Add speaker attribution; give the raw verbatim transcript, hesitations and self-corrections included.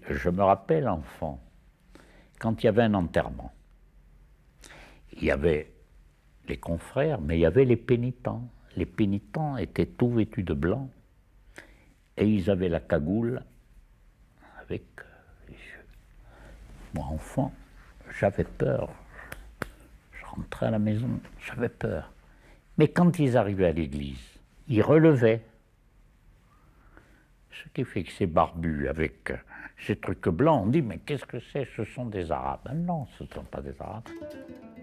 Speaker 1: je me rappelle, enfant, quand il y avait un enterrement, il y avait les confrères, mais il y avait les pénitents. Les pénitents étaient tout vêtus de blanc et ils avaient la cagoule avec les yeux. Moi, enfant, j'avais peur. Je rentrais à la maison, j'avais peur. Mais quand ils arrivaient à l'église, ils relevaient. Ce qui fait que ces barbus avec ces trucs blancs, on dit mais qu'est-ce que c'est? Ce sont des Arabes. Ben non, ce ne sont pas des Arabes.